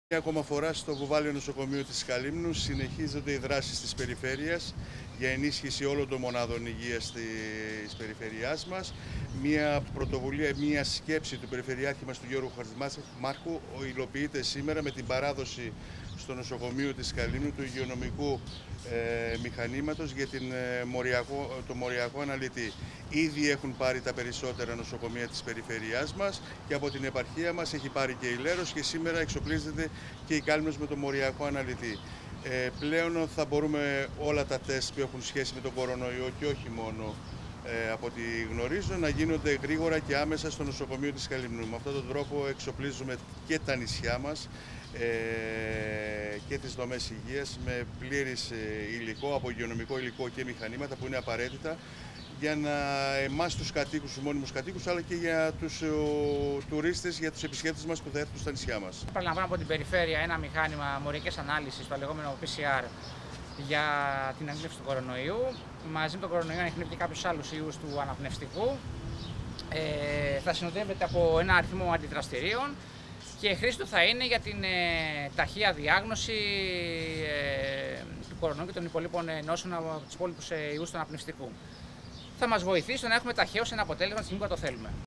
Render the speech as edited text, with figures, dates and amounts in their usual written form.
Μια ακόμα φορά στο Βουβάλιο Νοσοκομείο της Καλύμνου συνεχίζονται οι δράσεις της περιφέρειας για ενίσχυση όλων των μονάδων υγείας της περιφερειάς μας. Μια πρωτοβουλία, μια σκέψη του Περιφερειάρχη μας του Γιώργου Χατζημάρχου υλοποιείται σήμερα με την παράδοση στο νοσοκομείο της Καλύμνου του υγειονομικού μηχανήματος για το μοριακό αναλυτή. Ήδη έχουν πάρει τα περισσότερα νοσοκομεία της περιφερειάς μας και από την επαρχία μας έχει πάρει και η Λέρος και σήμερα εξοπλίζεται και η Κάλυμνος με το μοριακό αναλυτή. Πλέον θα μπορούμε όλα τα τεστ που έχουν σχέση με τον κορονοϊό και όχι μόνο από ό,τι γνωρίζω να γίνονται γρήγορα και άμεσα στο νοσοκομείο της Καλυμνού. Με αυτόν τον τρόπο εξοπλίζουμε και τα νησιά μας και τις δομές υγείας με πλήρης υλικό, από υγειονομικό υλικό και μηχανήματα που είναι απαραίτητα για εμάς τους κατοίκους, τους μόνιμους κατοίκους, αλλά και για τους τουρίστες, για τους επισκέπτες μας που θα έρθουν στα νησιά μας. Παραλαμβάνω από την περιφέρεια ένα μηχάνημα μοριακής ανάλυσης, το λεγόμενο PCR, για την ανείχνευση του κορονοϊού. Μαζί με τον κορονοϊό ανείχνευε και κάποιους άλλους ιούς του αναπνευστικού. Θα συνοδεύεται από ένα αριθμό αντιδραστηρίων και η χρήση του θα είναι για την ταχεία διάγνωση του κορονοϊού και των υπολείπων νόσων από τους υπόλοιπους ιούς του αναπνευστικού. Θα μας βοηθήσει στο να έχουμε ταχαίως ένα αποτέλεσμα τη στιγμή που το θέλουμε.